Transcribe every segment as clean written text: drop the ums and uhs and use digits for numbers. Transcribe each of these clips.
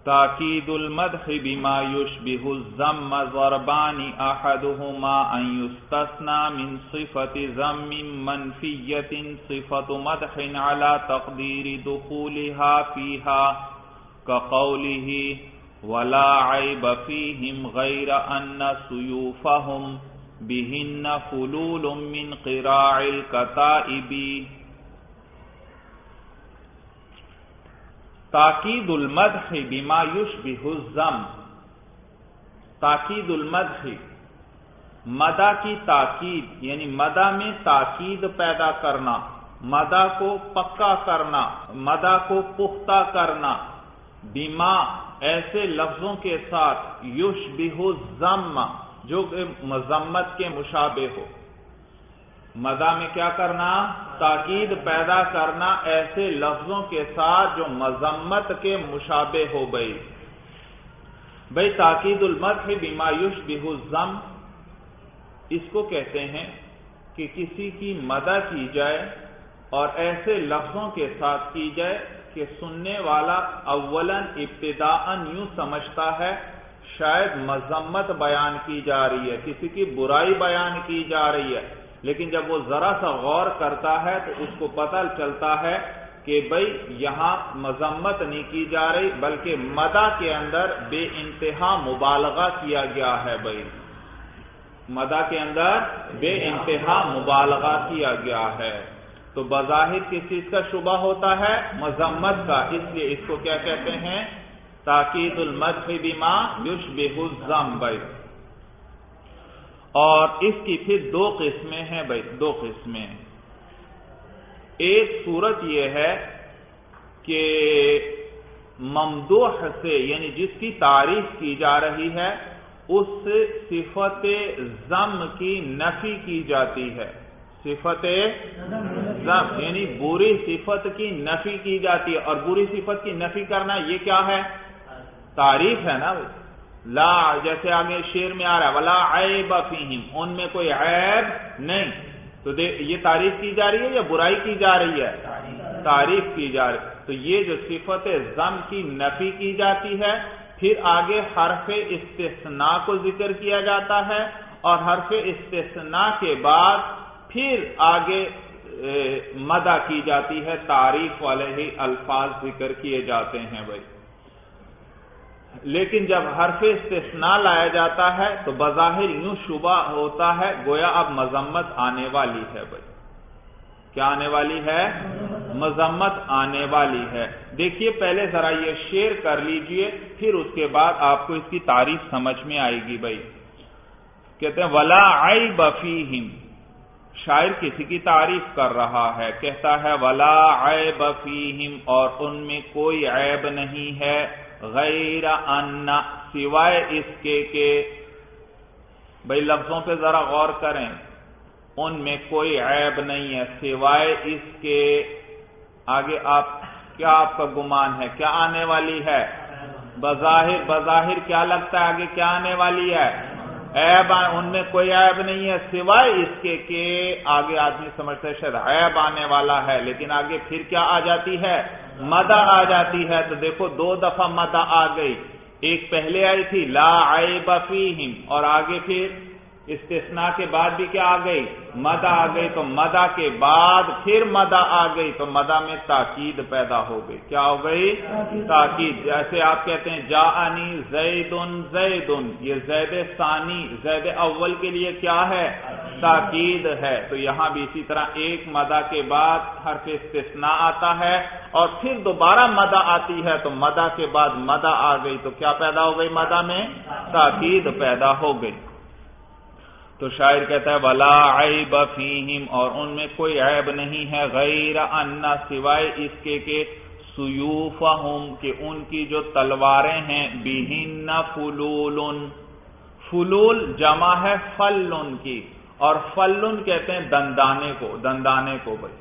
تاکید المدح بما يشبه الذم ضربان احدهما ان يستثنى من صفة ذم منفية صفة مدح على تقدير دخولها فيها كقوله ولا عيب فيهم غير ان سيوفهم بهن فلول من قراع الكتائب. تاکید المدح بما یشبہ الذم، تاکید المدح مدح کی تاکید، یعنی مدح میں تاکید پیدا کرنا، مدح کو پکا کرنا، مدح کو پختہ کرنا، بما ایسے لفظوں کے ساتھ، یشبہ الذم جو مذمت کے مشابہ ہو. مدح میں کیا کرنا؟ تاکید پیدا کرنا ایسے لفظوں کے ساتھ جو مذمت کے مشابہ ہو. بھئی تاکید المدح بما یشبہ الذم، اس کو کہتے ہیں کہ کسی کی مدح کی جائے اور ایسے لفظوں کے ساتھ کی جائے کہ سننے والا اولاً ابتداءً یوں سمجھتا ہے شاید مذمت بیان کی جا رہی ہے، کسی کی برائی بیان کی جا رہی ہے، لیکن جب وہ ذرا سا غور کرتا ہے تو اس کو پتہ چلتا ہے کہ بھئی یہاں مذمت نہیں کی جا رہی بلکہ مدح کے اندر بے انتہا مبالغہ کیا گیا ہے. بھئی مدح کے اندر بے انتہا مبالغہ کیا گیا ہے، تو بظاہر کس چیز کا شبہ ہوتا ہے؟ مذمت کا. اس لیے اس کو کیا کہتے ہیں؟ تاکید المدح بما یشبہ الذم. بھئی اور اس کی پھر دو قسمیں ہیں بھائی، دو قسمیں. ایک صورت یہ ہے کہ ممدوح سے، یعنی جس کی تعریف کی جا رہی ہے اس سے صفت ذم کی نفی کی جاتی ہے. صفت ذم یعنی بری صفت کی نفی کی جاتی ہے، اور بری صفت کی نفی کرنا یہ کیا ہے؟ تعریف ہے نا. لا جیسے آگے شعر میں آ رہا ہے ولا عیب فیہم، ان میں کوئی عیب نہیں، تو یہ تعریف کی جا رہی ہے یا برائی کی جا رہی ہے؟ تعریف کی جا رہی ہے. تو یہ جو صفت ذم کی نفی کی جاتی ہے، پھر آگے حرف استثناء کو ذکر کیا جاتا ہے، اور حرف استثناء کے بعد پھر آگے مدح کی جاتی ہے، تعریف والے ہی الفاظ ذکر کیے جاتے ہیں. بھائی لیکن جب حرف استثناء لایا جاتا ہے تو بظاہر یوں شبہ ہوتا ہے گویا اب مذمت آنے والی ہے. بھائی کیا آنے والی ہے؟ مذمت آنے والی ہے. دیکھیے پہلے ذرا یہ شعر کر لیجئے، پھر اس کے بعد آپ کو اس کی تعریف سمجھ میں آئے گی. بھائی کہتے ہیں ولا عیب فیہم، شاعر کسی کی تعریف کر رہا ہے، کہتا ہے ولا عیب فیہم، اور ان میں کوئی عیب نہیں ہے، غیر ان سوائے اس کے کہ، بھئی لفظوں پہ ذرا غور کریں، ان میں کوئی عیب نہیں ہے سوائے اس کے. آگے آپ کا گمان ہے کیا آنے والی ہے؟ بظاہر کیا لگتا ہے آگے کیا آنے والی ہے؟ عیب. ان میں کوئی عیب نہیں ہے سوائے اس کے کہ، آگے آدمی سمجھتا ہے شاید عیب آنے والا ہے، لیکن آگے پھر کیا آ جاتی ہے؟ مدح آ جاتی ہے. تو دیکھو دو دفعہ مدح آ گئی، ایک پہلے آئی تھی لا عیب فیہم، اور آگے پھر استثناء کے بعد بھی کیا آ گئی؟ مدح آ گئی. تو مدح کے بعد پھر مدح آ گئی، تو مدح میں تاکید پیدا ہو گئی. کیا ہو گئی؟ تاکید. جیسے آپ کہتے ہیں جاءنی زیدن زیدن، یہ زید ثانی زید اول کے لیے کیا ہے؟ تاکید ہے. تو یہاں بھی اسی طرح ایک مدح کے بعد حرف استثناء آتا ہے اور پھر دوبارہ مدح آتی ہے، تو مدح کے بعد مدح آ گئی تو کیا پیدا ہو گئی؟ مدح میں تاکید پیدا ہو گئی. تو شاعر کہتا ہے ولا عیب فیہم، اور ان میں کوئی عیب نہیں ہے، غیر ان سوائے اس کے کہ سیوفہم، کہ ان کی جو تلواریں ہیں، بہن فلول، فلول جمع ہے فلن کی، اور فلن کہتے ہیں دندانے کو. بھائی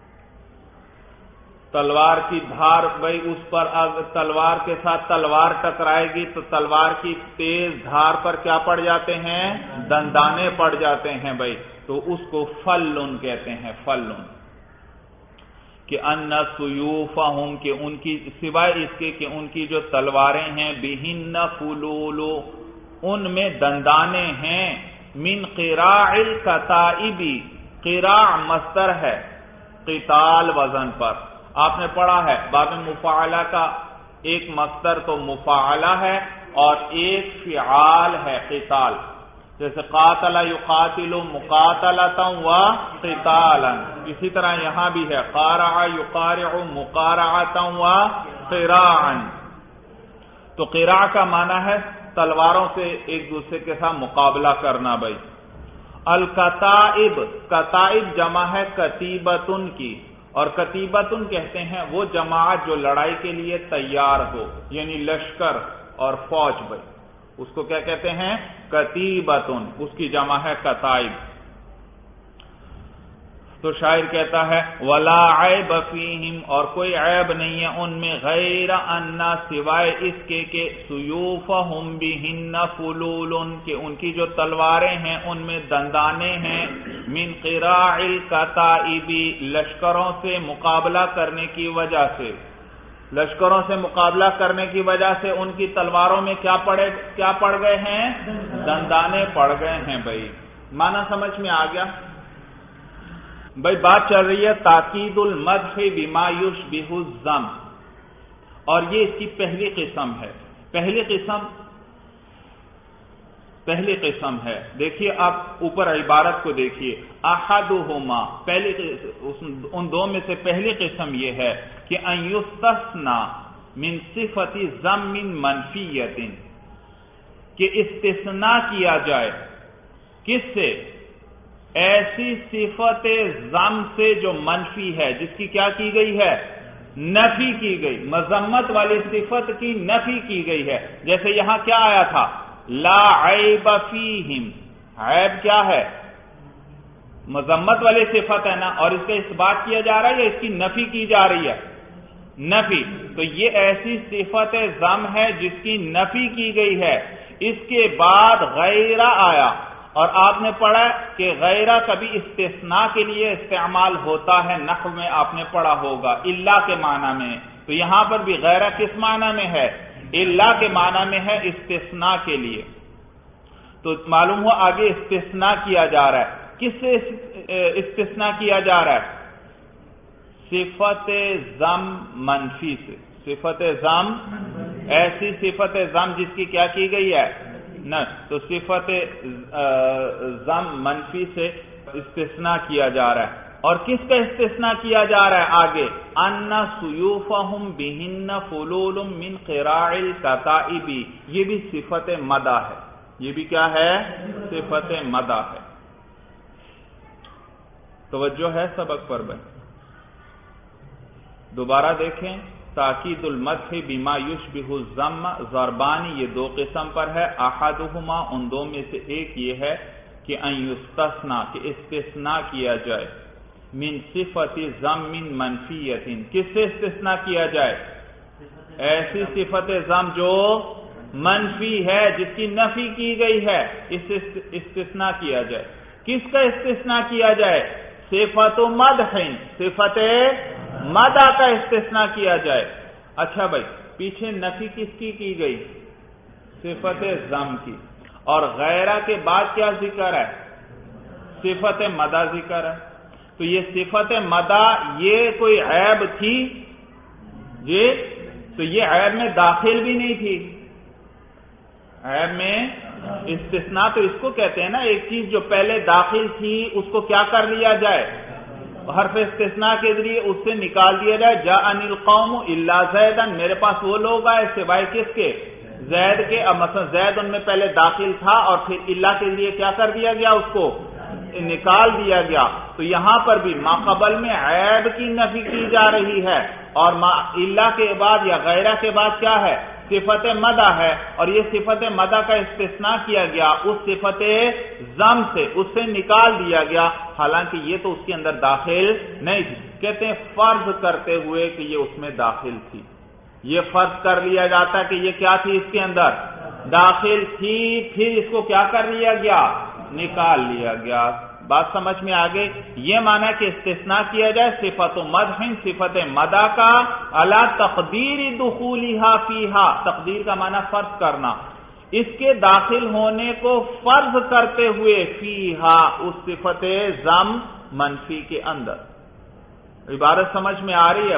تلوار کی دھار، بھائی اس پر تلوار کے ساتھ تلوار ٹکرائے گی تو تلوار کی تیز دھار پر کیا پڑ جاتے ہیں؟ دندانے پڑ جاتے ہیں. بھائی تو اس کو فلن کہتے ہیں. فلن کہ ان سیوفہم کہ ان کی سوائے اس کے کہ ان کی جو تلواریں ہیں بہن فلول ان میں دندانے ہیں من قراع الکتائب قراع مصدر ہے قتال وزن پر آپ نے پڑھا ہے باب مفاعلہ کا ایک مصدر تو مفاعلہ ہے اور ایک فعال ہے قتال جیسے قاتل یقاتل مقاتلتا و قتالا اسی طرح یہاں بھی ہے قارع یقارع مقارعتا و قراعا تو قراع کا معنی ہے تلواروں سے ایک دوسرے کے ساتھ مقابلہ کرنا بھائی الکتائب کتائب جمع ہے کتیبتن کی اور کتیبتن کہتے ہیں وہ جماعت جو لڑائی کے لیے تیار ہو یعنی لشکر اور فوج بھائی اس کو کیا کہتے ہیں کتیبتن اس کی جمع ہے کتائب تو شاعر کہتا ہے ولا عیب فیہم اور کوئی عیب نہیں ہے ان میں غیر ان سوائے اس کے کہ سیوفہم بہن فلول کہ ان کی جو تلواریں ہیں ان میں دندانے ہیں من قراع الکتائب لشکروں سے مقابلہ کرنے کی وجہ سے لشکروں سے مقابلہ کرنے کی وجہ سے ان کی تلواروں میں کیا پڑ گئے ہیں دندانے پڑ گئے ہیں بھائی معنی سمجھ میں آ گیا بھائی بات چل رہی ہے تاکید المدح بما یشبہ الذم اور یہ اس کی پہلی قسم ہے دیکھیے آپ اوپر عبارت کو دیکھیے احدہما ان دو میں سے پہلی قسم یہ ہے کہ ان یستثنى من صفت ذم منفیۃ کہ استثناء کیا جائے کس سے ایسی صفت ذم سے جو منفی ہے جس کی کیا کی گئی ہے نفی کی گئی مذمت والی صفت کی نفی کی گئی ہے جیسے یہاں کیا آیا تھا لا عیب فیہم عیب کیا ہے مذمت والی صفت ہے نا اور اس کا اثبات کیا جا رہا ہے یا اس کی نفی کی جا رہی ہے نفی تو یہ ایسی صفت ذم ہے جس کی نفی کی گئی ہے اس کے بعد غیرہ آیا اور آپ نے پڑھا کہ غیرہ کبھی استثناء کے لیے استعمال ہوتا ہے نحو میں آپ نے پڑھا ہوگا الا کے معنی میں تو یہاں پر بھی غیرہ کس معنی میں ہے الا کے معنی میں ہے استثناء کے لیے تو معلوم ہوا آگے استثناء کیا جا رہا ہے کس سے استثناء کیا جا رہا ہے صفت ذم منفی سے صفت ذم ایسی صفت ذم جس کی کیا کی گئی ہے نہ تو صفت ذم منفی سے استثناء کیا جا رہا ہے اور کس کا استثناء کیا جا رہا ہے آگے ان سیوفہم بہن فلول من قراع الکتائب یہ بھی صفت مدح ہے یہ بھی کیا ہے صفت مدح ہے توجہ ہے سبق پر بھائی دوبارہ دیکھیں تاکید المدح بما یشبہ الذم ضربانی یہ دو قسم پر ہے احدہما ان دو میں سے ایک یہ ہے کہ ان یستثنى کہ استثناء کیا جائے من صفت ذم منفیۃ کس سے استثناء کیا جائے ایسی صفت ذم جو منفی ہے جس کی نفی کی گئی ہے اس سے استثناء کیا جائے کس کا استثناء کیا جائے صفت مدح صفت مدح کا استثناء کیا جائے اچھا بھائی پیچھے نفی کس کی گئی صفت ذم کی اور غیرہ کے بعد کیا ذکر ہے صفت مدح ذکر ہے تو یہ صفت مدح یہ کوئی عیب تھی جی تو یہ عیب میں داخل بھی نہیں تھی عیب میں استثناء تو اس کو کہتے ہیں نا ایک چیز جو پہلے داخل تھی اس کو کیا کر لیا جائے حرف استثناء کے ذریعے اس سے نکال دیا جائے جاءنی القوم الا زیدا میرے پاس وہ لوگ آئے سوائے کس کے زید کے اب مثلا زید ان میں پہلے داخل تھا اور پھر الا کے ذریعے کیا کر دیا گیا اس کو نکال دیا گیا تو یہاں پر بھی ما قبل میں عیب کی نفی کی جا رہی ہے اور ما الا کے بعد یا غیرہ کے بعد کیا ہے صفت مدح ہے اور یہ صفت مدح کا استثناء کیا گیا اس صفت ذم سے اس سے نکال دیا گیا حالانکہ یہ تو اس کے اندر داخل نہیں تھی کہتے ہیں فرض کرتے ہوئے کہ یہ اس میں داخل تھی یہ فرض کر لیا جاتا ہے کہ یہ کیا تھی اس کے اندر داخل تھی پھر اس کو کیا کر لیا گیا نکال لیا گیا بات سمجھ میں آ گئی؟ یہ معنی کہ استثناء کیا جائے صفت مدح، صفت مدح کا علی تقدیر دخولہا فیہا، تقدیر کا معنی فرض کرنا، اس کے داخل ہونے کو فرض کرتے ہوئے فیہا، اس صفت ضم منفی کے اندر۔ عبارت سمجھ میں آ رہی ہے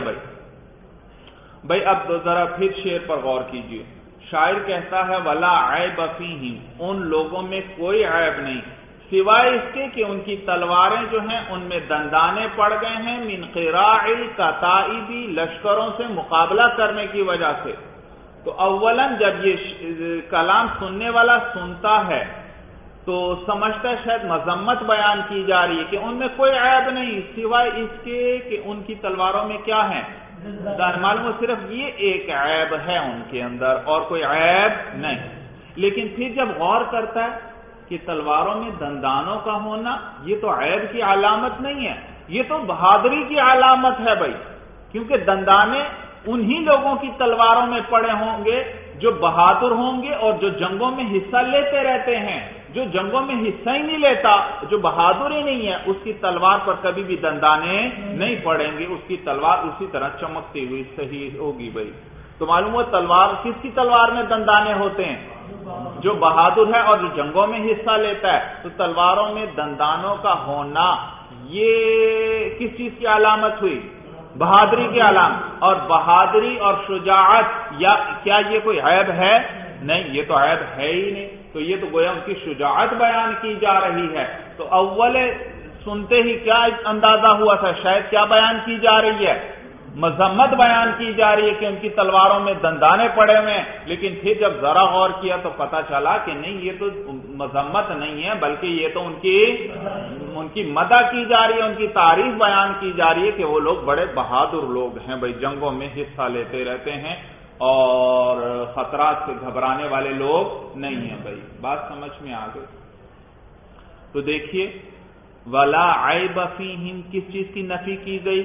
بھائی اب ذرا پھر شعر پر غور کیجئے۔ شاعر کہتا ہے ولا عیب فیہم، ان لوگوں میں کوئی عیب نہیں سوائے اس کے کہ ان کی تلواریں جو ہیں ان میں دندانے پڑ گئے ہیں، من قراع الکتائب، لشکروں سے مقابلہ کرنے کی وجہ سے۔ تو اولاً جب یہ کلام سننے والا سنتا ہے تو سمجھتا ہے شاید مذمت بیان کی جا رہی ہے کہ ان میں کوئی عیب نہیں سوائے اس کے کہ ان کی تلواروں میں کیا ہے، معلوم صرف یہ ایک عیب ہے ان کے اندر اور کوئی عیب نہیں۔ لیکن پھر جب غور کرتا ہے کہ تلواروں میں دندانوں کا ہونا یہ تو عیب کی علامت نہیں ہے، یہ تو بہادری کی علامت ہے بھائی، کیونکہ دندانے انہی لوگوں کی تلواروں میں پڑے ہوں گے جو بہادر ہوں گے اور جو جنگوں میں حصہ لیتے رہتے ہیں۔ جو جنگوں میں حصہ ہی نہیں لیتا، جو بہادر ہی نہیں ہے، اس کی تلوار پر کبھی بھی دندانے نہیں پڑیں گے، اس کی تلوار اسی طرح چمکتی ہوئی صحیح ہوگی بھائی۔ تو معلوم ہوا تلوار کس کی تلوار میں دندانے ہوتے ہیں؟ جو بہادر ہے اور جو جنگوں میں حصہ لیتا ہے۔ تو تلواروں میں دندانوں کا ہونا یہ کس چیز کی علامت ہوئی؟ بہادری کی علامت۔ اور بہادری اور شجاعت یا کیا یہ کوئی عیب ہے؟ نہیں، یہ تو عیب ہے ہی نہیں۔ تو یہ تو گویا ان کی شجاعت بیان کی جا رہی ہے۔ تو اول سنتے ہی کیا اندازہ ہوا تھا؟ شاید کیا بیان کی جا رہی ہے؟ مذمت بیان کی جا رہی ہے کہ ان کی تلواروں میں دندانے پڑے ہوئے ہیں۔ لیکن پھر جب ذرا غور کیا تو پتا چلا کہ نہیں، یہ تو مذمت نہیں ہے بلکہ یہ تو ان کی مدح کی جا رہی ہے، ان کی تعریف بیان کی جا رہی ہے کہ وہ لوگ بڑے بہادر لوگ ہیں بھائی، جنگوں میں حصہ لیتے رہتے ہیں اور خطرات سے گھبرانے والے لوگ نہیں ہیں بھائی۔ بات سمجھ میں آ گئی؟ تو دیکھیے ولا عیب فیہم کس چیز کی نفی کی گئی؟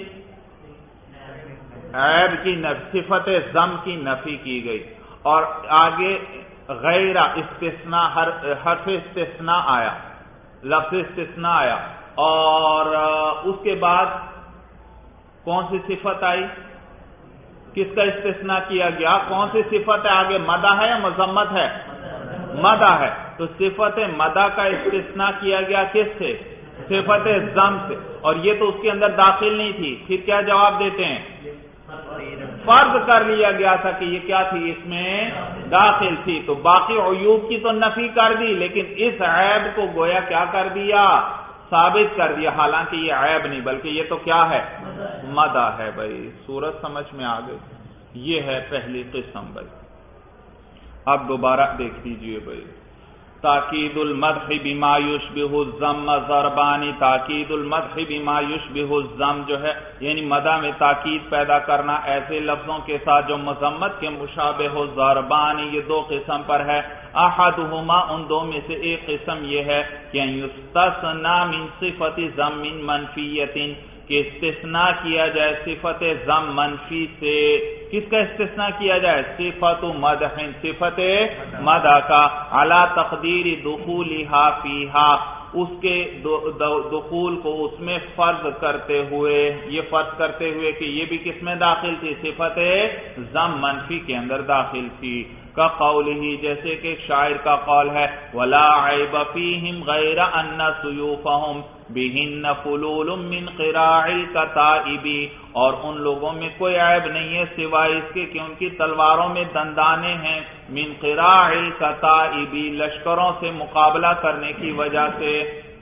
عیب کی نفی، صفت ضم کی نفی کی گئی۔ اور آگے غیر استثناء، حرف استثناء آیا، لفظ استثناء آیا، اور اس کے بعد کون سی صفت آئی؟ کس کا استثناء کیا گیا؟ کون سی صفت ہے آگے؟ مدح ہے یا مذمت ہے؟ مدح ہے۔ تو صفت مدح کا استثناء کیا گیا کس سے؟ صفت ضم سے، اور یہ تو اس کے اندر داخل نہیں تھی۔ پھر کیا جواب دیتے ہیں؟ فرض کر لیا گیا تھا کہ یہ کیا تھی، اس میں داخل تھی۔ تو باقی عیوب کی تو نفی کر دی، لیکن اس عیب کو گویا کیا کر دیا؟ ثابت کر دیا، حالانکہ یہ عیب نہیں بلکہ یہ تو کیا ہے؟ مدح ہے بھائی۔ صورت سمجھ میں آ گئی؟ یہ ہے پہلی قسم بھائی۔ اب دوبارہ دیکھ لیجئے بھائی، تاکید المدح بما یشبہ الضم ضربانی، تاکید المدح بما یشبہ الضم جو ہے یعنی مدح میں تاکید پیدا کرنا ایسے لفظوں کے ساتھ جو مذمت کے مشابہ ہو، ضربانی یہ دو قسم پر ہے۔ احدہما ان دو میں سے ایک قسم یہ ہے کہ یستثنى من صفت ضم منفیۃ، کہ استثناء کیا جائے صفت ضم منفی سے۔ کس کا استثناء کیا جائے؟ صفت مدح، صفت مدح کا، علی تقدیر دخولہا فیہا، اس کے دخول کو اس میں فرض کرتے ہوئے، یہ فرض کرتے ہوئے کہ یہ بھی کس میں داخل تھی؟ صفت ضم منفی کے اندر داخل تھی۔ کا قولہ، جیسے کہ شاعر کا قول ہے ولا عیب فیہم غیر ان سیوفہم بہن فلول من قراع الکتائب، اور ان لوگوں میں کوئی عیب نہیں ہے سوائے اس کے کہ ان کی تلواروں میں دندانے ہیں، من قراع الکتائب لشکروں سے مقابلہ کرنے کی وجہ سے۔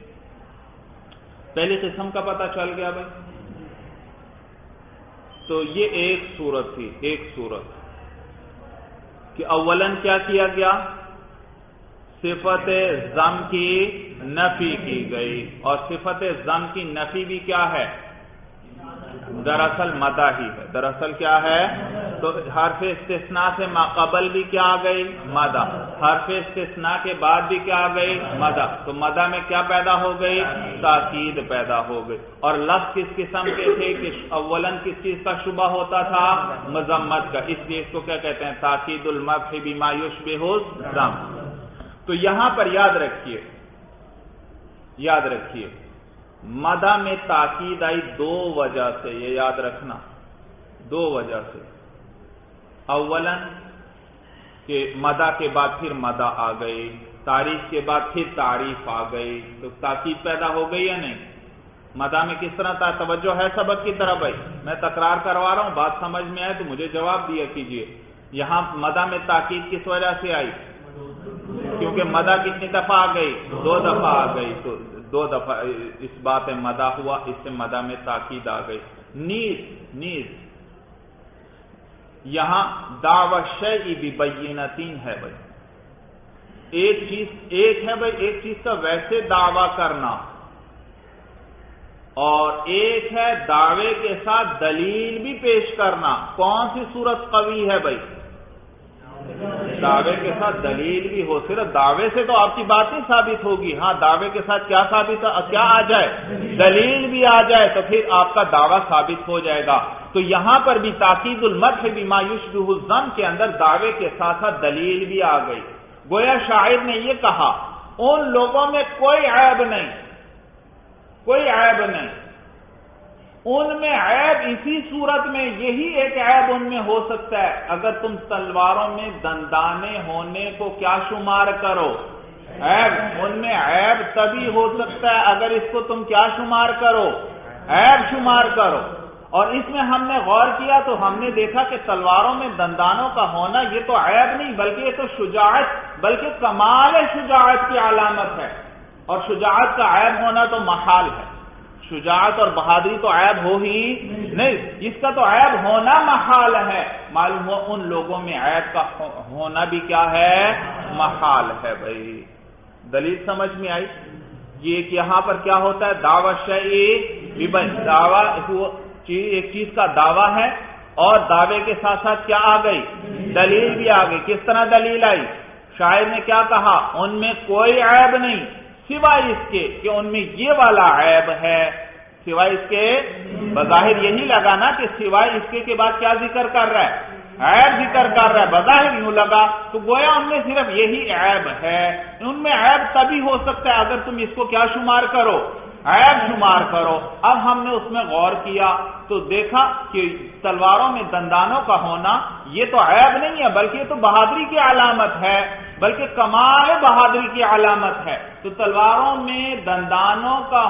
پہلی قسم کا پتہ چل گیا بھائی؟ تو یہ ایک صورت تھی، ایک صورت کہ اولاً کیا کیا گیا؟ صفت ضم کی نفی کی گئی، اور صفت ضم کی نفی بھی کیا ہے؟ دراصل مدح ہی ہے۔ دراصل کیا ہے؟ تو حرف استثناء سے ماقبل بھی کیا آ گئی؟ مدح۔ حرف استثناء کے بعد بھی کیا آ گئی؟ مدح۔ تو مدح میں کیا پیدا ہو گئی؟ تاکید پیدا ہو گئی۔ اور لفظ کس قسم کے تھے کہ اولاً کس چیز کا شبہ ہوتا تھا؟ مذمت کا، اس لیے اس کو کیا کہتے ہیں؟ تاکید المدح بما یشبہ الضم۔ تو یہاں پر یاد رکھیے مدہ میں تاکید آئی دو وجہ سے، یہ یاد رکھنا، دو وجہ سے۔ اولاً کہ مدہ کے بعد پھر مدہ آ گئی، تعریف کے بعد پھر تعریف آ گئی، تو تاکید پیدا ہو گئی یا نہیں؟ مدہ میں کس طرح تھا؟ توجہ ہے سبق کی طرف بھائی، میں تکرار کروا رہا ہوں، بات سمجھ میں آئے تو مجھے جواب دیا کیجئے۔ یہاں مدہ میں تاکید کس وجہ سے آئی؟ کیونکہ مدہ کتنی دفعہ آ گئی؟ دو دفعہ آ گئی، تو دو دفعہ اس بات میں مدہ ہوا، اس سے مدہ میں تاکید آ گئی۔ نیز یہاں دعوی شیء ببینۃ ہے بھائی، ایک چیز کا ویسے دعویٰ کرنا، اور ایک ہے دعوے کے ساتھ دلیل بھی پیش کرنا۔ کون سی صورت قوی ہے بھائی؟ دعوے کے ساتھ دلیل بھی ہو۔ صرف دعوے سے تو آپ کی بات نہیں ثابت ہوگی، ہاں دعوے کے ساتھ کیا ثابت کیا آ جائے؟ دلیل بھی آ جائے تو پھر آپ کا دعویٰ ثابت ہو جائے گا۔ تو یہاں پر بھی تاکید المدح بما یشبہ الظن کے اندر دعوے کے ساتھ ساتھ دلیل بھی آ گئی۔ گویا شاعر نے یہ کہا ان لوگوں میں کوئی عیب نہیں، کوئی عیب نہیں، ان میں عیب اسی صورت میں، یہی ایک عیب ان میں ہو سکتا ہے اگر تم تلواروں میں دندانے ہونے کو کیا شمار کرو؟ عیب۔ ان میں عیب تبھی ہو سکتا ہے اگر اس کو تم کیا شمار کرو؟ عیب شمار کرو۔ اور اس میں ہم نے غور کیا تو ہم نے دیکھا کہ تلواروں میں دندانوں کا ہونا یہ تو عیب نہیں بلکہ یہ تو شجاعت، بلکہ کمال شجاعت کی علامت ہے، اور شجاعت کا عیب ہونا تو محال ہے۔ شجاعت اور بہادری تو عیب ہو ہی نہیں، اس کا تو عیب ہونا محال ہے۔ معلوم ہو ان لوگوں میں عیب کا ہونا بھی کیا ہے؟ محال ہے بھائی۔ دلیل سمجھ میں آئی؟ یہ کہ یہاں پر کیا ہوتا ہے؟ دعوی شیء، دعویٰ ایک چیز کا دعویٰ ہے اور دعوے کے ساتھ ساتھ کیا آ گئی؟ دلیل بھی آ گئی۔ کس طرح دلیل آئی؟ شاعر نے کیا کہا؟ ان میں کوئی عیب نہیں سوائے اس کے کہ ان میں یہ والا عیب ہے۔ سوائے اس کے، بظاہر یہی لگا نا کہ سوائے اس کے بعد کیا ذکر کر رہا ہے؟ عیب ذکر کر رہا ہے، بظاہر یوں لگا تو گویا ان میں صرف یہی عیب ہے۔ ان میں عیب تبھی ہو سکتا ہے اگر تم اس کو کیا شمار کرو؟ عیب شمار کرو۔ اب ہم نے اس میں غور کیا تو دیکھا کہ تلواروں میں دندانوں کا ہونا یہ تو عیب نہیں ہے بلکہ یہ تو بہادری کی علامت ہے، بلکہ کمال بہادری کی علامت ہے۔ تو تلواروں میں دندانوں کا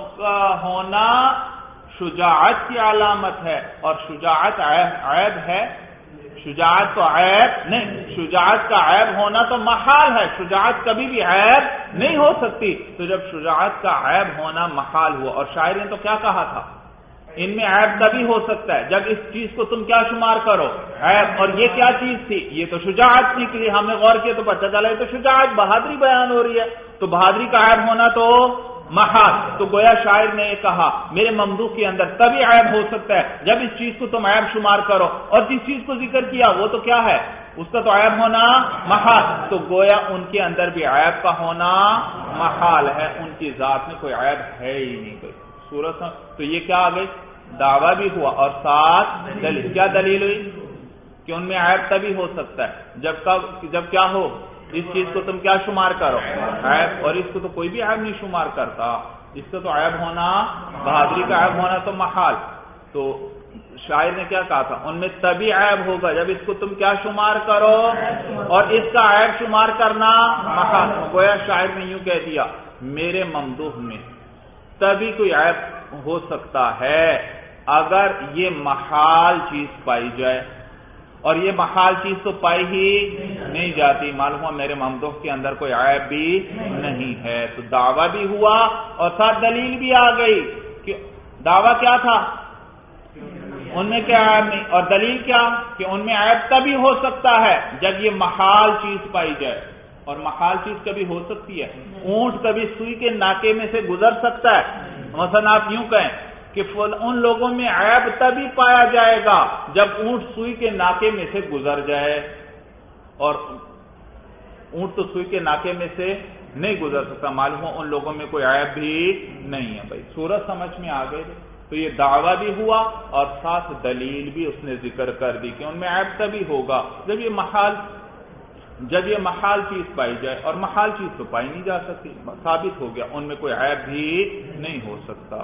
ہونا شجاعت کی علامت ہے، اور شجاعت عیب ہے؟ شجاعت تو عیب نہیں، شجاعت کا عیب ہونا تو محال ہے، شجاعت کبھی بھی عیب نہیں ہو سکتی۔ تو جب شجاعت کا عیب ہونا محال ہوا، اور شاعر نے تو کیا کہا تھا؟ ان میں عیب تبھی ہو سکتا ہے جب اس چیز کو تم کیا شمار کرو؟ عیب۔ اور یہ کیا چیز تھی؟ یہ تو شجاعت نکلی۔ ہم نے غور کیا تو پتہ چلا یہ تو شجاعت، بہادری بیان ہو رہی ہے، تو بہادری کا عیب ہونا تو محال۔ تو گویا شاعر نے یہ کہا میرے ممدوح کے اندر تبھی عیب ہو سکتا ہے جب اس چیز کو تم عیب شمار کرو، اور جس چیز کو ذکر کیا وہ تو کیا ہے؟ اس کا تو عیب ہونا محال۔ تو گویا ان کے اندر بھی عیب کا ہونا محال ہے، ان کی ذات میں کوئی عیب ہے ہی نہیں کوئی صورت۔ تو یہ کیا آ گئی؟ دعویٰ بھی ہوا اور ساتھ دلیل۔ کیا دلیل ہوئی؟ کہ ان میں عیب تبھی ہو سکتا ہے جب کیا ہو؟ اس چیز کو تم کیا شمار کرو؟ عیب۔ اور اس کو تو کوئی بھی عیب نہیں شمار کرتا، اس کا تو عیب ہونا، بہادری کا عیب ہونا تو محال۔ تو شاعر نے کیا کہا تھا؟ ان میں تبھی عیب ہوگا جب اس کو تم کیا شمار کرو، اور اس کا عیب شمار کرنا محال۔ گویا شاعر نے یوں کہہ دیا میرے ممدوح میں تبھی کوئی عیب ہو سکتا ہے اگر یہ محال چیز پائی جائے، اور یہ محال چیز تو پائی ہی نہیں جاتی۔ معلوم ہوا میرے ممدوح کے اندر کوئی عیب بھی نہیں ہے۔ تو دعویٰ بھی ہوا اور ساتھ دلیل بھی آ گئی کہ دعویٰ کیا تھا؟ ان میں کیا عیب نہیں، اور دلیل کیا؟ کہ ان میں عیب تبھی ہو سکتا ہے جب یہ محال چیز پائی جائے، اور محال چیز کبھی ہو سکتی ہے۔ اونٹ کبھی سوئی کے ناکے میں سے گزر سکتا ہے۔ مثلا آپ یوں کہیں کہ ان لوگوں میں عیب تبھی پایا جائے گا جب اونٹ سوئی کے ناکے میں سے گزر جائے، اور اونٹ تو سوئی کے ناکے میں سے نہیں گزر سکتا۔ معلوم ہو ان لوگوں میں کوئی عیب بھی نہیں ہے بھائی۔ صورت سمجھ میں آ گئی؟ تو یہ دعویٰ بھی ہوا اور ساتھ دلیل بھی اس نے ذکر کر دی کہ ان میں عیب تبھی ہوگا جب یہ محال جب یہ محال چیز پائی جائے، اور محال چیز تو پائی نہیں جا سکتی، ثابت ہو گیا ان میں کوئی عیب بھی نہیں ہو سکتا۔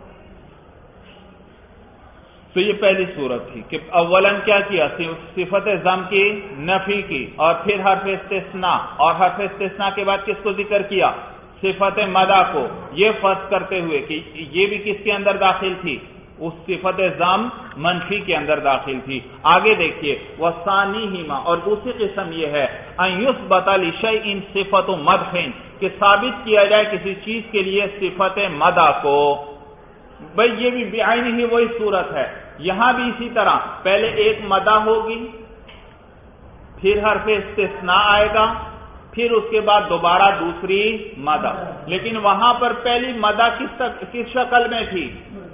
تو یہ پہلی صورت تھی کہ اولاً کیا کیا، صفت ضم کی نفی کی، اور پھر حرف استثناء، اور حرف استثناء کے بعد کس کو ذکر کیا، صفت مدح کو، یہ فرض کرتے ہوئے کہ یہ بھی کس کے اندر داخل تھی، اس صفت ضم منفی کے اندر داخل تھی۔ آگے دیکھیے وَثَانِيهِمَا، اور دوسری قسم یہ ہے أَن يُثْبَتَ لِشَيْءٍ صِفَةُ مَدْحٍ، کہ ثابت کیا جائے کسی چیز کے لیے صفت مدح کو۔ بھئی یہ بھی بعینہ ہی وہی صورت ہے، یہاں بھی اسی طرح پہلے ایک مدح ہوگی، پھر حرف استثناء آئے گا، پھر اس کے بعد دوبارہ دوسری مدح، لیکن وہاں پر پہلی مدح کس شکل میں تھی،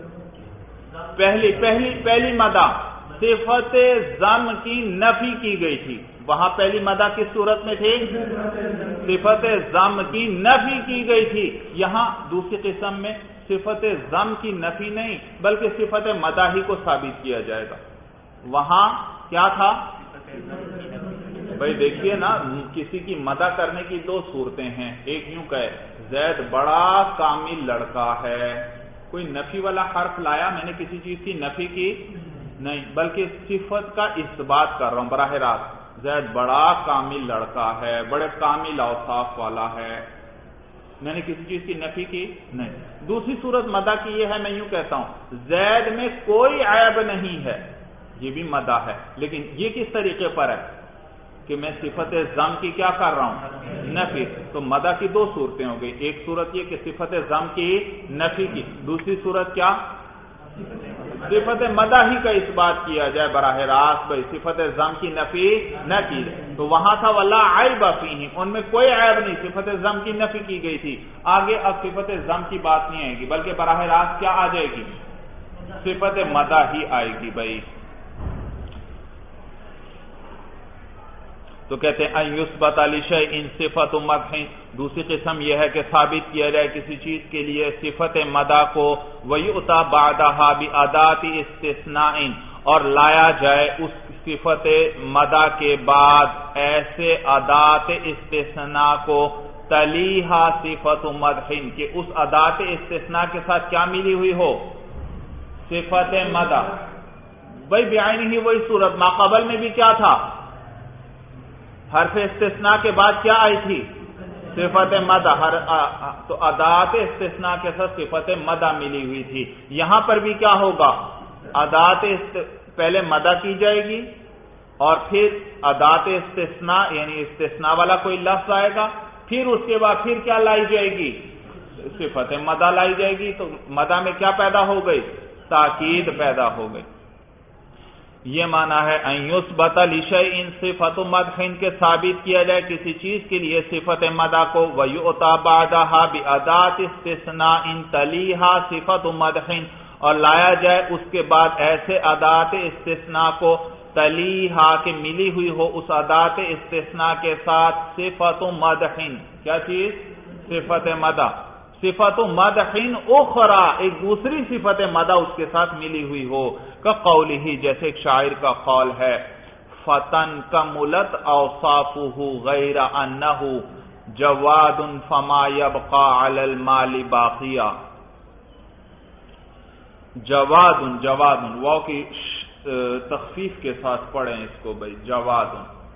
پہلی مدح صفت ضم کی نفی کی گئی تھی، وہاں پہلی مدح کس صورت میں تھی، صفت ضم کی نفی کی گئی تھی۔ یہاں دوسری قسم میں صفت ضم کی نفی نہیں بلکہ صفت مدح ہی کو ثابت کیا جائے گا۔ وہاں کیا تھا، بھائی دیکھیے نا، کسی کی مدح کرنے کی دو صورتیں ہیں، ایک یوں کہے زید بڑا کامل لڑکا ہے، کوئی نفی والا حرف لایا، میں نے کسی چیز کی نفی کی نہیں بلکہ صفت کا اثبات کر رہا ہوں براہ راست، زید بڑا کامل لڑکا ہے، بڑے کامل اوصاف والا ہے، میں نے کسی چیز کی نفی کی نہیں۔ دوسری صورت مدح کی یہ ہے، میں یوں کہتا ہوں زید میں کوئی عیب نہیں ہے، یہ بھی مدح ہے، لیکن یہ کس طریقے پر ہے کہ میں صفت ضم کی کیا کر رہا ہوں، نفی۔ تو مدح کی دو صورتیں ہو گئی، ایک صورت یہ کہ صفت ضم کی نفی کی، دوسری صورت کیا، صفت مدح ہی کا اثبات کیا جائے براہ راست، بھائی صفت ضم کی نفی نہ کی جائے۔ تو وہاں تھا وَلَا عَيْبَ فِيهِ، ان میں کوئی عیب نہیں، صفت ضم کی نفی کی گئی تھی۔ آگے اب صفت ضم کی بات نہیں آئے گی بلکہ براہ راست کیا آ جائے گی، صفت مدح ہی آئے گی۔ بھائی تو کہتے ہیں ان یثبت لشیء صفت مدح، دوسری قسم یہ ہے کہ ثابت کیا جائے کسی چیز کے لیے صفت مدح کو، ویؤتی بعدها بادات استثناء، اور لایا جائے اس صفت مدح کے بعد ایسے ادات استثناء کو، تلیہا صفت مدح، کہ اس ادات استثناء کے ساتھ کیا ملی ہوئی ہو، صفت مدح۔ بھائی بعینہ ہی وہی صورت، ما قبل میں بھی کیا تھا، حرف استثناء کے بعد کیا آئی تھی، صفت مدح، تو ادات استثناء کے ساتھ صفت مدح ملی ہوئی تھی۔ یہاں پر بھی کیا ہوگا، ادات پہلے مدح کی جائے گی اور پھر ادات استثناء یعنی استثناء والا کوئی لفظ آئے گا، پھر اس کے بعد پھر کیا لائی جائے گی، صفت مدح لائی جائے گی۔ تو مدح میں کیا پیدا ہو گئی، تاکید پیدا ہو گئی۔ یہ معنی ہے ان یثبت لشیء صفت مدح، کے ثابت کیا جائے کسی چیز کے لیے صفت مدح کو، ویؤتی بعدها بادات استثناء تلیہا صفت مدح، اور لایا جائے اس کے بعد ایسے ادات استثناء کو، تلیہا کہ ملی ہوئی ہو اس ادات استثناء کے ساتھ صفت مدح، کیا چیز، صفت مدح، صفت مدح اخرى، ایک دوسری صفت مدح اس کے ساتھ ملی ہوئی ہو، کقولہ، جیسے ایک شاعر کا قول ہے، فتن کملت اوصافہ غیر انہ جواد فما یبقى علی المال باقیا۔ جواد، واو کی تخفیف کے ساتھ پڑھیں اس کو بھائی، جواد۔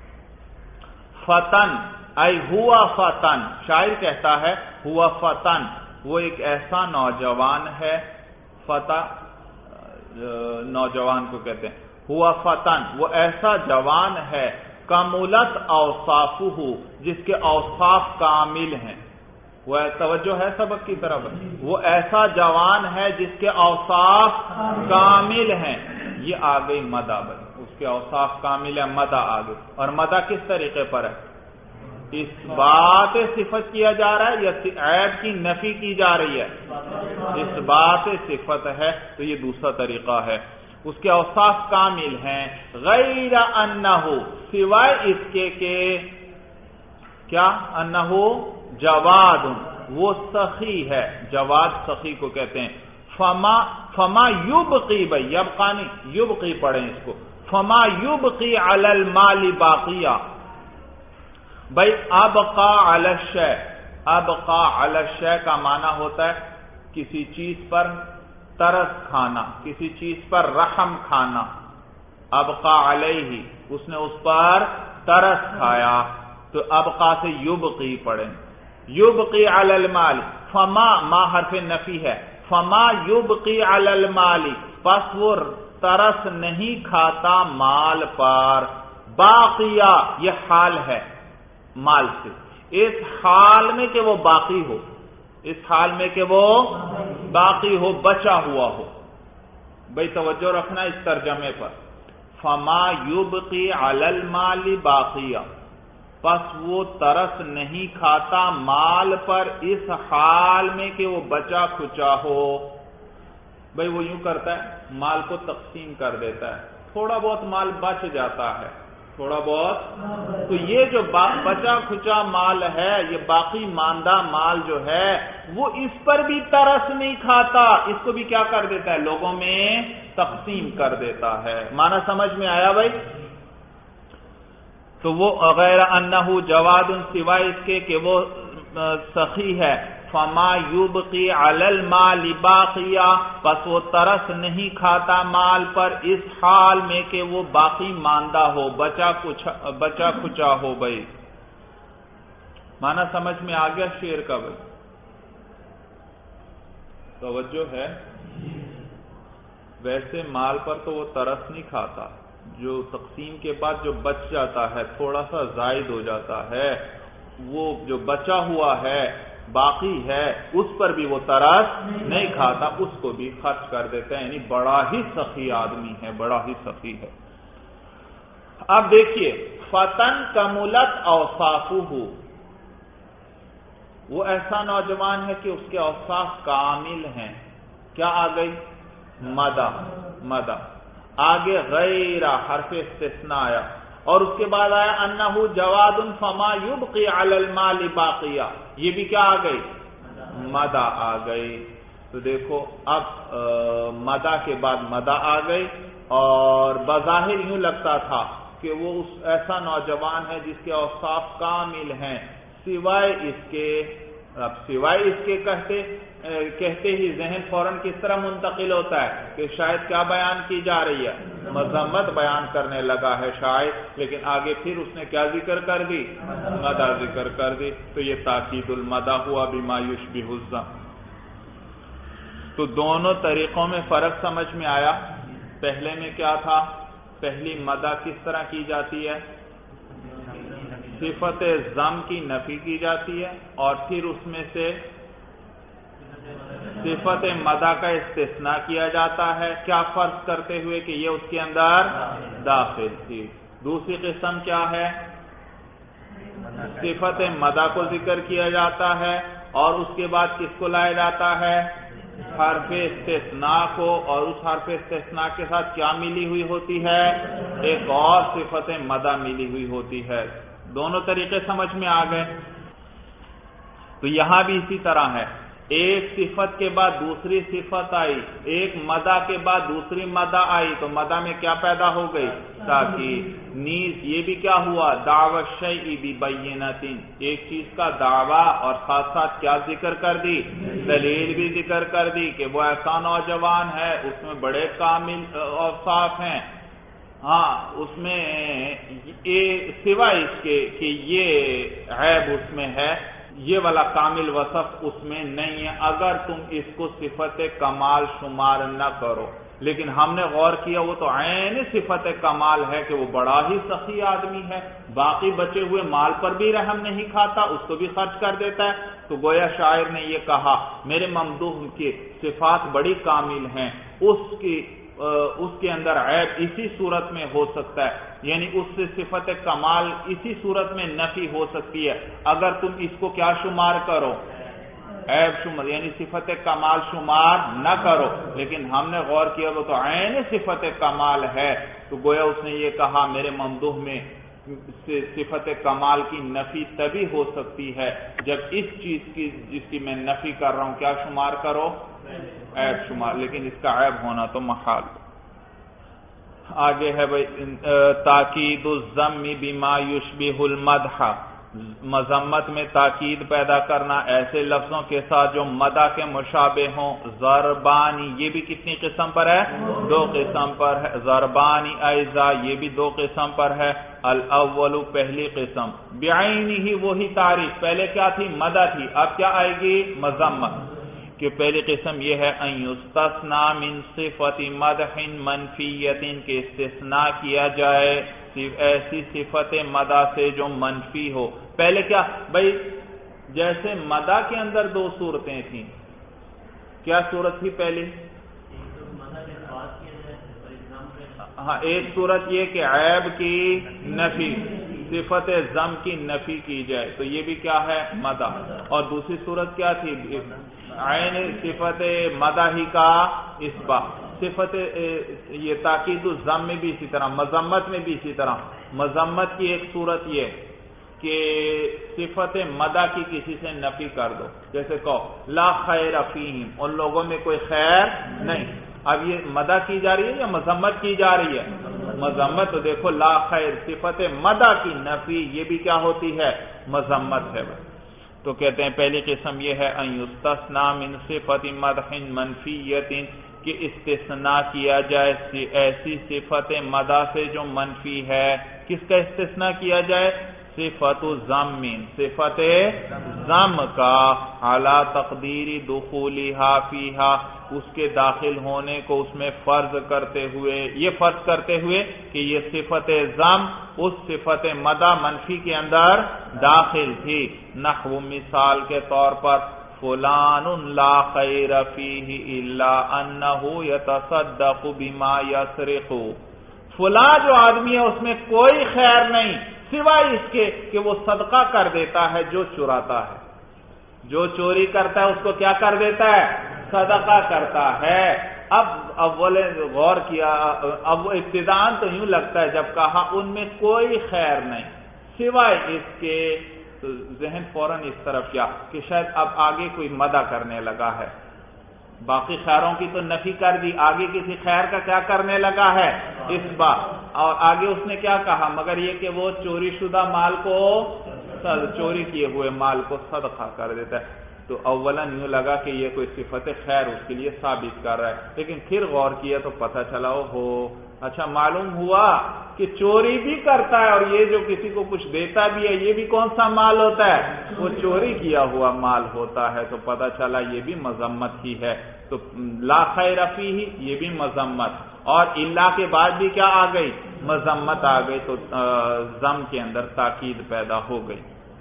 فتن ای ہوا فتن، شاعر کہتا ہے ہوا فتن، وہ ایک ایسا نوجوان ہے، فتح نوجوان کو کہتے ہیں، ہوا فتن وہ ایسا جوان ہے، کملت اوصافہ جس کے اوصاف کامل ہیں، وہ توجہ ہے سبق کی طرف، وہ ایسا جوان ہے جس کے اوصاف کامل ہیں، یہ آ گئی مدح، اس کے اوصاف کامل ہے، مدح آ گئی۔ اور مدح کس طریقے پر ہے، اس بات صفت کیا جا رہا ہے یا عیب کی نفی کی جا رہی ہے، اس بات صفت ہے، تو یہ دوسرا طریقہ ہے، اس کے اوصاف کامل ہیں، غیر انہ سوائے اس کے کہ کیا، انہ جواد وہ سخی ہے، جواد سخی کو کہتے ہیں، فما یبقی، بھائی یبقی نہیں یبقی پڑھیں اس کو، فما یبقی علی المال باقیہ، بھائی ابقا علی الشیء، ابقا علی الشیء کا معنی ہوتا ہے کسی چیز پر ترس کھانا، کسی چیز پر رحم کھانا. ابقا علیہ، اس نے اس پر ترس کھایا، تو ابقا سے یبقی پڑھیں. یبقی علی المال، فما، ما حرف نفی ہے، فما یبقی علی المال، پس وہ ترس نہیں کھاتا مال پر. باقیہ، یہ حال ہے مال سے، اس حال میں کہ وہ باقی ہو، اس حال میں کہ وہ باقی ہو، بچا ہوا ہو. بھئی توجہ رکھنا اس ترجمے پر. فما یبقی علی المال باقیہ، پس وہ ترس نہیں کھاتا مال پر اس حال میں کہ وہ بچا کھچا ہو. بھئی وہ یوں کرتا ہے، مال کو تقسیم کر دیتا ہے، تھوڑا بہت مال بچ جاتا ہے، تھوڑا بہت. تو یہ جو بچا کھچا مال ہے، یہ باقی ماندہ مال جو ہے، وہ اس پر بھی ترس نہیں کھاتا، اس کو بھی کیا کر دیتا ہے، لوگوں میں تقسیم کر دیتا ہے. معنی سمجھ میں آیا بھائی؟ تو وہ غیر انہ جواد، سوائے اس کے کہ وہ سخی ہے. فما یبقی علی المال باقیہ، پس وہ ترس نہیں کھاتا مال پر اس حال میں کہ وہ باقی ماندہ ہو، بچا کھچا ہو. بھائی معنی سمجھ میں آ گیا شعر کا؟ بھائی توجہ ہے. ویسے مال پر تو وہ ترس نہیں کھاتا، جو تقسیم کے بعد جو بچ جاتا ہے، تھوڑا سا زائد ہو جاتا ہے، وہ جو بچا ہوا ہے، باقی ہے، اس پر بھی وہ ترس نہیں کھاتا، اس کو بھی خرچ کر دیتا ہے. یعنی بڑا ہی سخی آدمی ہے، بڑا ہی سخی ہے. اب دیکھیے، فتن کملت اوصافہ، وہ ایسا نوجوان ہے کہ اس کے اوصاف کامل ہیں. کیا آ گئی؟ مدہ. آگے غیر حرف استثناء آیا، اور اس کے بعد آیا انہ جواد فما یبقی علی المال باقیہ، یہ بھی کیا آ گئی؟ مدہ آ گئی. تو دیکھو اب مدہ کے بعد مدہ آ گئی، اور بظاہر یوں لگتا تھا کہ وہ ایسا نوجوان ہے جس کے اوصاف کامل ہیں، سوائے اس کے. اب سوائے اس کے کہتے ہی ذہن فوراً کس طرح منتقل ہوتا ہے کہ شاید کیا بیان کی جا رہی ہے؟ مذمت بیان کرنے لگا ہے شاید، لیکن آگے پھر اس نے کیا ذکر کر دی؟ مدح ذکر کر دی. تو یہ تاکید المدح ہوا بما یشبہ الذم. تو دونوں طریقوں میں فرق سمجھ میں آیا. پہلے میں کیا تھا؟ پہلی مدح کس طرح کی جاتی ہے؟ صفت ذم کی نفی کی جاتی ہے، اور پھر اس میں سے صفت مدح کا استثناء کیا جاتا ہے. کیا فرض کرتے ہوئے کہ یہ اس کے اندر داخل تھی. دوسری قسم کیا ہے؟ صفت مدح کو ذکر کیا جاتا ہے، اور اس کے بعد کس کو لایا جاتا ہے؟ حرف استثناء کو. اور اس حرف استثناء کے ساتھ کیا ملی ہوئی ہوتی ہے؟ ایک اور صفت مدح ملی ہوئی ہوتی ہے. دونوں طریقے سمجھ میں آ گئے. تو یہاں بھی اسی طرح ہے، ایک صفت کے بعد دوسری صفت آئی، ایک مدح کے بعد دوسری مدح آئی، تو مدح میں کیا پیدا ہو گئی؟ تاکید. نیز یہ بھی کیا ہوا؟ دعوی الشیء ببینۃ، ایک چیز کا دعویٰ اور ساتھ ساتھ کیا ذکر کر دی؟ دلیل بھی ذکر کر دی کہ وہ ایسا نوجوان ہے، اس میں بڑے کامل اوصاف ہیں. ہاں، اس میں سوائے اس کے کہ یہ عیب اس میں ہے، یہ والا کامل وصف اس میں نہیں ہے، اگر تم اس کو صفت کمال شمار نہ کرو. لیکن ہم نے غور کیا وہ تو عین صفت کمال ہے کہ وہ بڑا ہی سخی آدمی ہے، باقی بچے ہوئے مال پر بھی رحم نہیں کھاتا، اس کو بھی خرچ کر دیتا ہے. تو گویا شاعر نے یہ کہا میرے ممدوح کی صفات بڑی کامل ہیں، اس کے اندر عیب اسی صورت میں ہو سکتا ہے، یعنی اس سے صفت کمال اسی صورت میں نفی ہو سکتی ہے اگر تم اس کو کیا شمار کرو؟ عیب شمار، یعنی صفت کمال شمار نہ کرو. لیکن ہم نے غور کیا وہ تو عین صفت کمال ہے. تو گویا اس نے یہ کہا میرے ممدوح میں صفت کمال کی نفی تبھی ہو سکتی ہے جب اس چیز کی جس کی میں نفی کر رہا ہوں کیا شمار کرو؟ عیب شمار، لیکن اس کا عیب ہونا تو محال. آگے ہے بھائی تاکید الذم بما یشبہ المدح، مذمت میں تاکید پیدا کرنا ایسے لفظوں کے ساتھ جو مدح کے مشابہ ہوں. ضربانی یہ بھی کتنی قسم پر ہے؟ 2 قسم پر ہے. ضربانی ایضا یہ بھی 2 قسم پر ہے. الاول پہلی قسم بعینہ وہی تعریف، پہلے کیا تھی؟ مدح تھی، اب کیا آئے گی؟ مذمت. کہ پہلی قسم یہ ہے ان یستثنا من صفت مدح منفیت، کہ استثناء کیا جائے ایسی صفت مدح سے جو منفی ہو. پہلے کیا بھائی، جیسے مدح کے اندر 2 صورتیں تھیں. کیا صورت تھی پہلی؟ ہاں، ایک صورت یہ کہ عیب کی نفی، صفت ذم کی نفی کی جائے، تو یہ بھی کیا ہے؟ مدح. اور دوسری صورت کیا تھی؟ عین صفت مدح ہی کا اثبات. صفت یہ تاکید الذم میں بھی اسی طرح، مذمت میں بھی اسی طرح. مذمت کی ایک صورت یہ کہ صفت مدح کی کسی سے نفی کر دو، جیسے کہو لا خیر فیہم، ان لوگوں میں کوئی خیر نہیں. اب یہ مدح کی جا رہی ہے یا مذمت کی جا رہی ہے؟ مذمت. تو دیکھو لا خیر صفت مدح کی نفی یہ بھی کیا ہوتی ہے؟ مذمت ہے. تو کہتے ہیں پہلی قسم یہ ہے ان یستثنا من صفت مدح منفیت، کہ استثناء کیا جائے ایسی صفت مدح سے جو منفی ہے. کس کا استثناء کیا جائے؟ صفت ذم، صفت ذم کا، علی تقدیر دخولها فیہا، اس کے داخل ہونے کو اس میں فرض کرتے ہوئے، یہ فرض کرتے ہوئے کہ یہ صفت ذم اس صفت مدح منفی کے اندر داخل تھی. نحو مثال کے طور پر فلان لا خیر فیہ الا انہ یتصدق بما یسرق، فلاں جو آدمی ہے اس میں کوئی خیر نہیں سوائے اس کے کہ وہ صدقہ کر دیتا ہے جو چراتا ہے. جو چوری کرتا ہے اس کو کیا کر دیتا ہے؟ صدقہ کرتا ہے. اب اول غور کیا، اب ابتداءً تو یوں لگتا ہے جب کہا ان میں کوئی خیر نہیں سوائے اس کے، تو ذہن فوراً اس طرف کیا کہ شاید اب آگے کوئی مدح کرنے لگا ہے. باقی خیروں کی تو نفی کر دی، آگے کسی خیر کا کیا کرنے لگا ہے؟ اس بات. اور آگے اس نے کیا کہا؟ مگر یہ کہ وہ چوری شدہ مال کو، چوری کیے ہوئے مال کو صدقہ کر دیتا ہے. تو اولاً یوں لگا کہ یہ کوئی صفت خیر اس کے لیے ثابت کر رہا ہے، لیکن پھر غور کیا تو پتہ چلا ہو اچھا معلوم ہوا کہ چوری بھی کرتا ہے اور یہ جو کسی کو کچھ دیتا بھی ہے یہ بھی کون سا مال ہوتا ہے؟ وہ چوری کیا ہوا مال ہوتا ہے. تو پتہ چلا یہ بھی مذمت ہی ہے. تو لا خیر فیہ یہ بھی مذمت، اور الا کے بعد بھی کیا آ گئی؟ مذمت آ گئی. تو ذم کے اندر تاکید پیدا ہو گئی.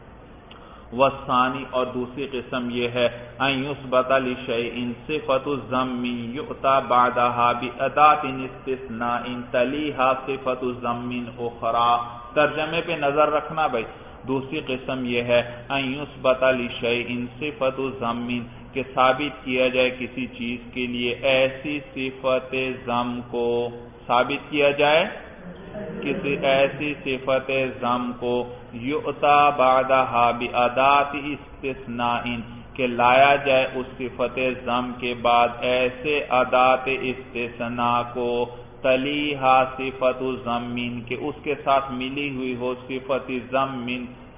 والثانی، اور دوسری قسم یہ ہے ان یثبت لشیء صفت الذم یؤتى بعدها باداۃ استثناء تلیھا صفت الذم اخرى. ترجمے پہ نظر رکھنا بھائی. دوسری قسم یہ ہے ان یثبت لشیء صفت الذم، کہ ثابت کیا جائے کسی چیز کے لیے ایسی صفت ذم کو، ثابت کیا جائے کسی ایسی صفت ذم کو یؤتا بعدها بادات استثناء، کہ لایا جائے اس صفت ذم کے بعد ایسے ادات استثناء کو تلیھا صفت ذم، کہ اس کے ساتھ ملی ہوئی ہو صفت ذم،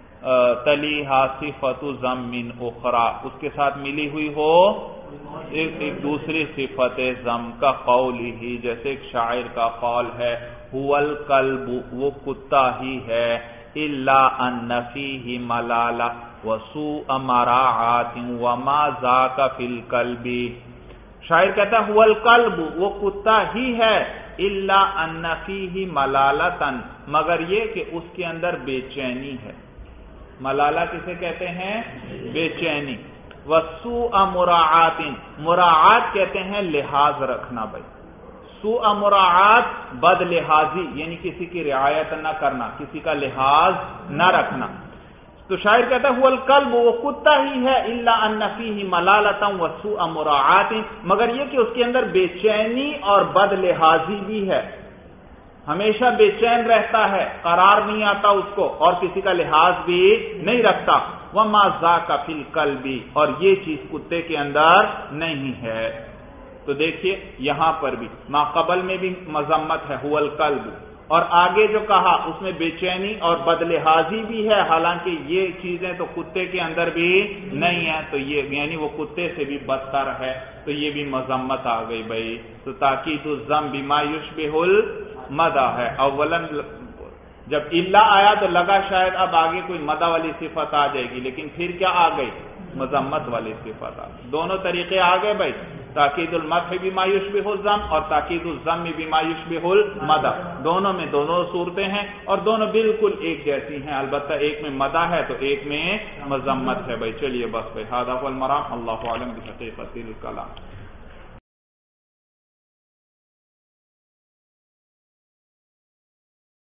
تلیھا صفت ذم اخرى، اس کے ساتھ ملی ہوئی ہو ایک دوسری صفت ذم کا. قول ہی، جیسے ایک شاعر کا قول ہے هو الکلب، وہ کتا ہی ہے، الا ان فیہ ملالہ وسوء مراعات وما ذاک فی الکلب. شاعر کہتا ہے هو الکلب، وہ کتا ہی ہے، الا ان فیہ ملالۃ، مگر یہ کہ اس کے اندر بے چینی ہے. ملالہ کسے کہتے ہیں؟ بے چینی. وسوء مراعات، مراعات کہتے ہیں لحاظ رکھنا بھائی. سوء مراعات بد لحاظی، یعنی کسی کی رعایت نہ کرنا، کسی کا لحاظ نہ رکھنا. تو شاعر کہتا ہے هو الکلب، وہ کتا ہی ہے، الا ان فیہ ملالۃ وسوء مراعات، مگر یہ کہ اس کے اندر بے چینی اور بد لحاظی بھی ہے. ہمیشہ بے چین رہتا ہے، قرار نہیں آتا اس کو، اور کسی کا لحاظ بھی نہیں رکھتا. وما ذاک فی الکلب، اور یہ چیز کتے کے اندر نہیں ہے. تو دیکھیے یہاں پر بھی ما قبل میں بھی مذمت ہے هو الکلب، اور آگے جو کہا اس میں بے چینی اور بدلحاظی بھی ہے، حالانکہ یہ چیزیں تو کتے کے اندر بھی نہیں ہیں، تو یہ یعنی وہ کتے سے بھی بدتر ہے، تو یہ بھی مذمت آ گئی بھائی۔ تو تاکید الذم بما یشبہ المدح ہے۔ اولا جب الا آیا تو لگا شاید اب آگے کوئی مدح والی صفت آ جائے گی، لیکن پھر کیا آ گئی؟ مذمت والی صفت آ گئی۔ دونوں طریقے آ گئے بھائی، تاکید المدح بما یشبہ الذم اور تاکید الذم بما یشبہ المدح، دونوں میں دونوں صورتیں ہیں اور دونوں بالکل ایک جیسی ہیں، البتہ ایک میں مدح ہے تو ایک میں مذمت ہے بھائی۔ چلیے بس بھائی، ھذا هو المرام، اللہ اعلم بحقیقت الکلام۔